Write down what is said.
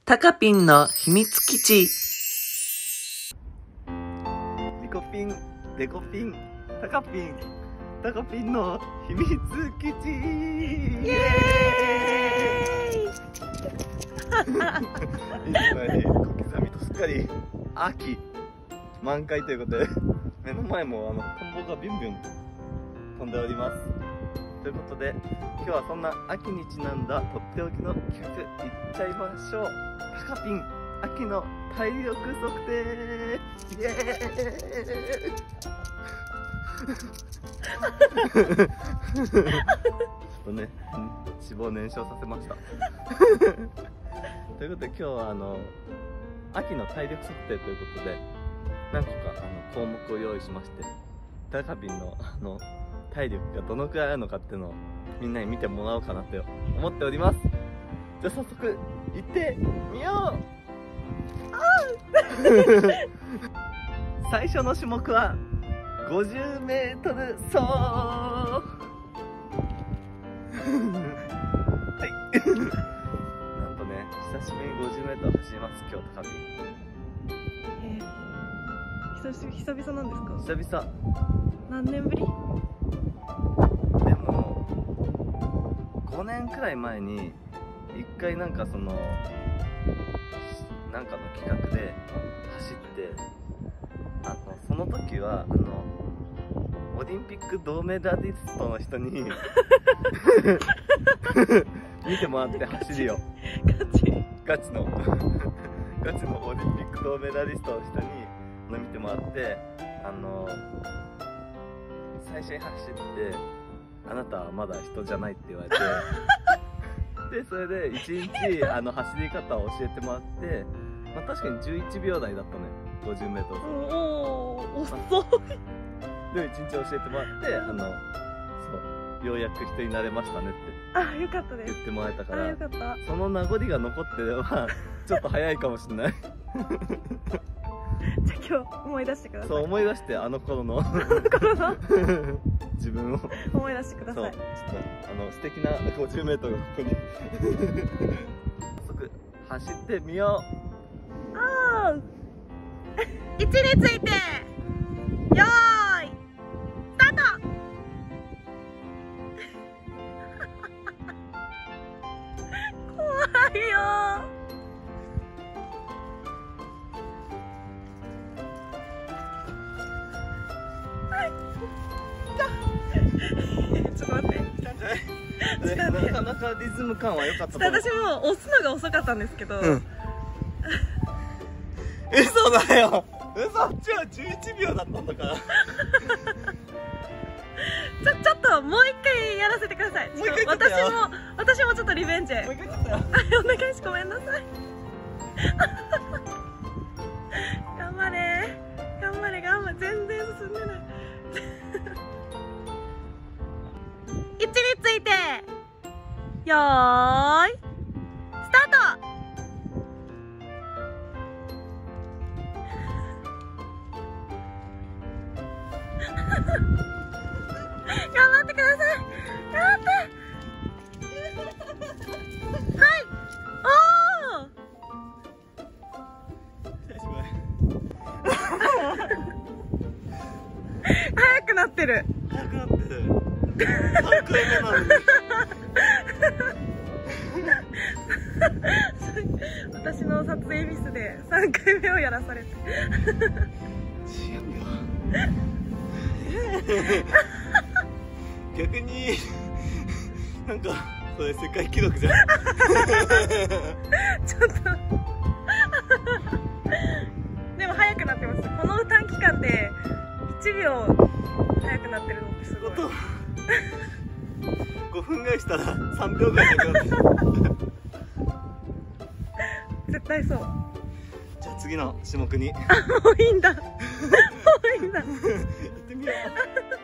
タカピンの秘密基地。 リコピン、デコピン、タカピン、タカピンの秘密基地。イエーイ。いつもより小刻みとすっかり秋満開ということで、目の前もトンボがビュンビュン飛んでおります。ということで、今日はそんな秋にちなんだとっておきの企画いっちゃいましょう。タカピン秋の体力測定。イエーイ。ちょっとね、脂肪燃焼させました。ということで、今日は秋の体力測定ということで、何個か項目を用意しまして、タカピンの体力がどのくらいあるのかっていうのをみんなに見てもらおうかなと思っております。じゃあ早速行ってみよう。最初の種目は 50m 走。はいなんとね、久しぶりに 50m 走ります。今日タカピン久々なんですか？ 久々。 何年ぶり？ でも5年くらい前に一回なんかなんかの企画で走って、その時はオリンピック銅メダリストの人に見てもらって走りをガチのオリンピック銅メダリストの人に見てもらって、最初に走って、あなたはまだ人じゃないって言われてで、それで1日走り方を教えてもらって、まあ、確かに11秒台だったね、50m。 おー、遅い。 で1日教えてもらって、そうようやく人になれましたねってあ、よかったです。 言ってもらえたかあ、 ら、 よかった。 その名残が残ってればちょっと早いかもしれない。 じゃあ今日思い出してください。 そう思い出して、あの頃の自分を思い出してくだそう、 さい。 ちょっと素敵な 50m がここに早速走ってみよう。 あー位置についてよーいスタート。怖いよちょっと待って。 なかなかリズム感は良かったと思う。 私も押すのが遅かったんですけど、 嘘だよ。嘘。じゃあ11秒だったんだから。 ちょっともう一回やらせてください。 もう一回やってよ。 私もちょっとリベンジ。 もう一回やったよ。 お願いし、ごめんなさい。頑張れ全然進んでない。位置についてよーいスタート。頑張ってください。頑張って。はい。早くなってる。 早くなってる。3回目なのに。 私の撮影ミスで3回目をやらされて。 逆になんかそれ世界記録じゃん。 ちょっとでも早くなってます。この短期間で1秒早くなってるのってすごい。 5分ぐらいしたら3秒ぐらい早くなってる。 絶対そう。 じゃあ次の種目に。 もういいんだ。もういいんだ。 行ってみよう。